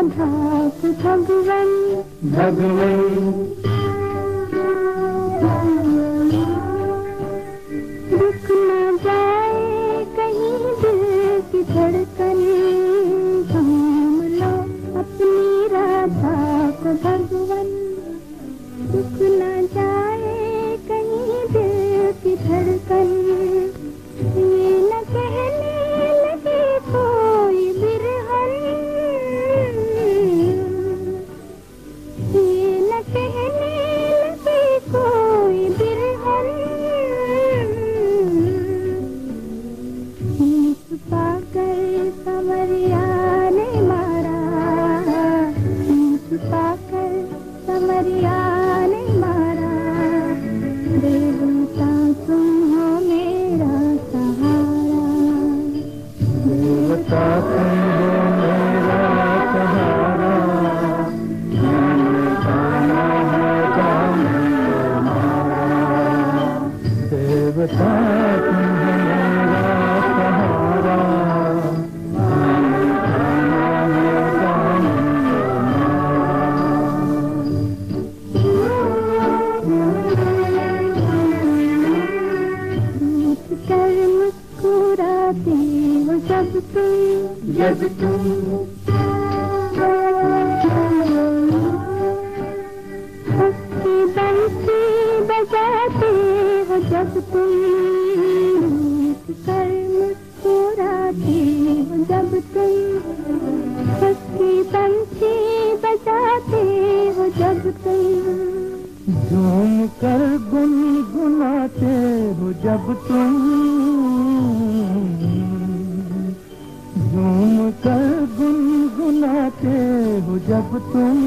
धाक भगवन भगवन। रुक न जाए कहीं दिल की धड़कन, थाम लो अपनी राधा को भगवन। रुक न जाए कहीं दिल की धड़कन, ये न कहने लगे कोई बिरहन, ये न कहने लगे कोई बिरहन। शीश पाकर समरिया ने मारा, शीश पाकर समरिया ने मारा। देवता तुम हो मेरा सहारा, देवता तुम हो मेरा सहारा। मैंने जाना है दामन तुम्हारा, देवता तुम हो मेरा सहारा। मैंने जाना है दामन रूठ कर मुस्कुराते हो जब तुम उसकी बंसी बजाते हो जब तुम, रूठ कर मुस्कुराते हो जब तुम उसकी बंसी बजाते हो जब तुम। झूम कर गुनगुनाते हो जब तुम, झूम कर गुनगुनाते हो जब तुम।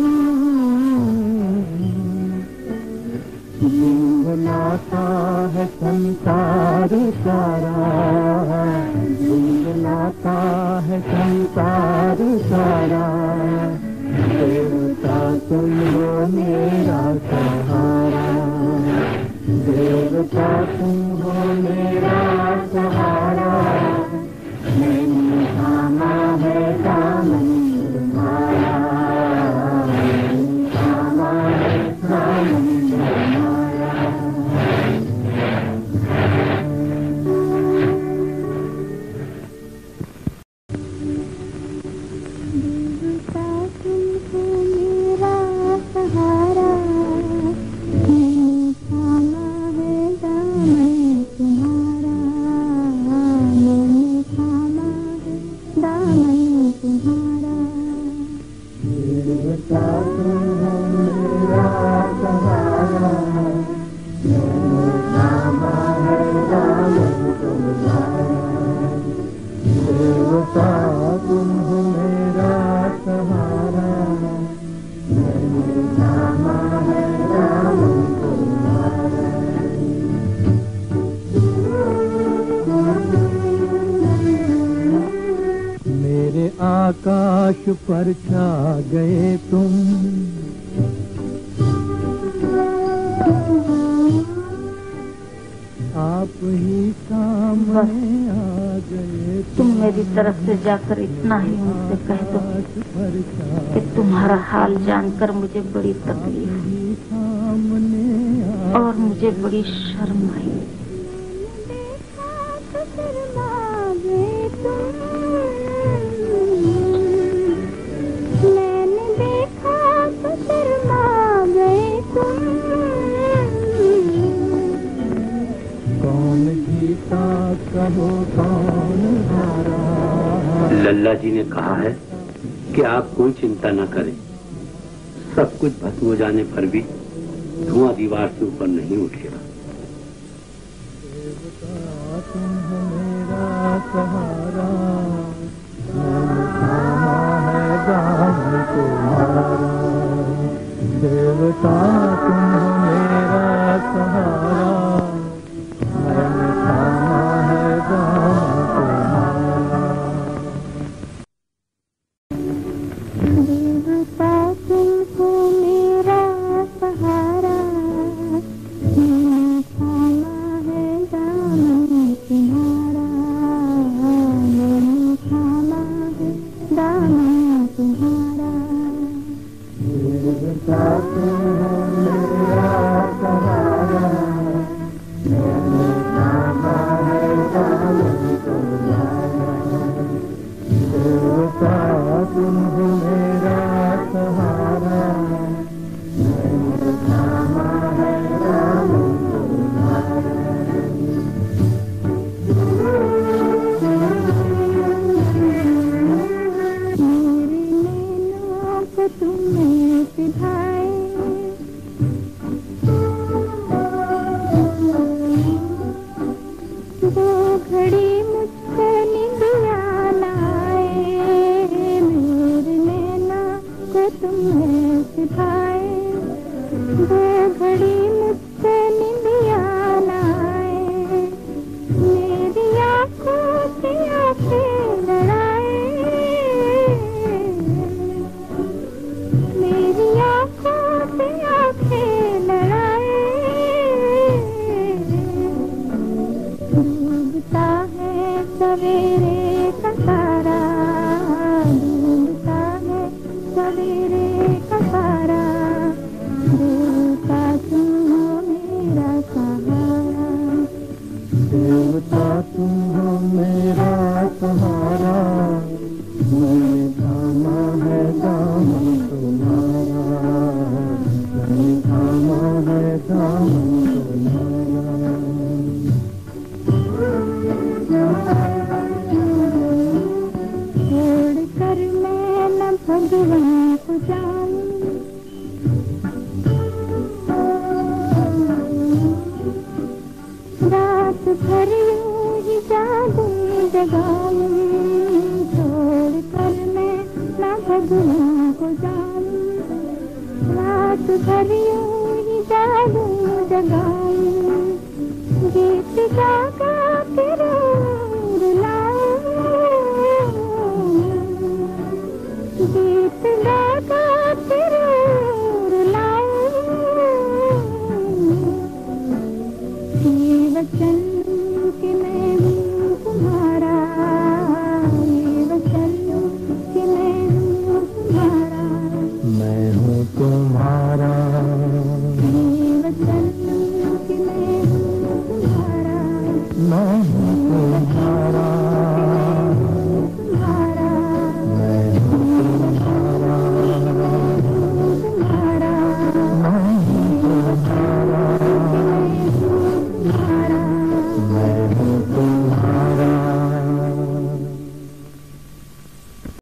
गुनगुनाता है संसार सारा, गुनगुनाता है संसार सारा। देवता तुम हो मेरा सहारा, देवता तुम हो मेरा सहारा। मैंने थामा है दामन तुम्हारा, मैंने थामा है दामन तुम्हारा। देवता तुम हो मेरा सहारा, मैंने थामा है दामन तुम्हारा, मैंने थामा है दामन तुम्हारा। देवता तुम हो मेरा सहारा, मैंने थामा है दामन तुम्हारा। देवता तुम हो मेरा सहारा, मैंने थामा है दामन तुम्हारा। मेरे आकाश पर छा गए तुम, आप ही सामने आ गए। तुम मेरी तरफ से जाकर इतना ही मुझसे कह दो कि तुम्हारा हाल जानकर मुझे बड़ी तकलीफ और मुझे बड़ी शर्म आई। मैंने देखा तो शर्मा गए तुम, कौन जीता कहो कौन हारा। लल्ला जी ने कहा है कि आप कोई चिंता न करें, सब कुछ भस्म हो जाने पर भी धुआं दीवार से ऊपर नहीं उठेगा। देवता तुम हो मेरा सहारा, मैंने थामा है दामन तुम्हारा। देवता तुम हो मेरा सहारा, मैंने थामा है दामन तुम्हारा। देवता तुम हो मेरा सहारा, मैंने थामा है दामन तुम्हारा, मैंने हो मेरा सहारा, मैंने थामा है दाम तुम्हारा। मेरे नैनों को तुमने सिधाए, वो घड़ी मुझको निंदिया न आए। मेरे नैना को तुमने सिधाए, वो घड़ी मुझको निंदिया न आए। मेरी आँखों से आँखें लड़ाए, मेरी आँखों से आँखें लड़ाए। डूबता है सवेरे का तारा, डूबता है सवेरे का तारा, देवता तुम हो मेरा सहारा, देवता तुम हो मेरा सहारा, मैंने थामा है दामन तुम्हारा, मैंने थामा है दामन तुम्हारा। छोड़ कर मैं न भगवान को जाऊं, रात भर यूं ही जादू जगाऊं। छोड़ कर मैं न भगवान को जाऊं, रात भर यूं ही जादू जगाऊं। गीत गा गा के रंग लाऊं, गीत गा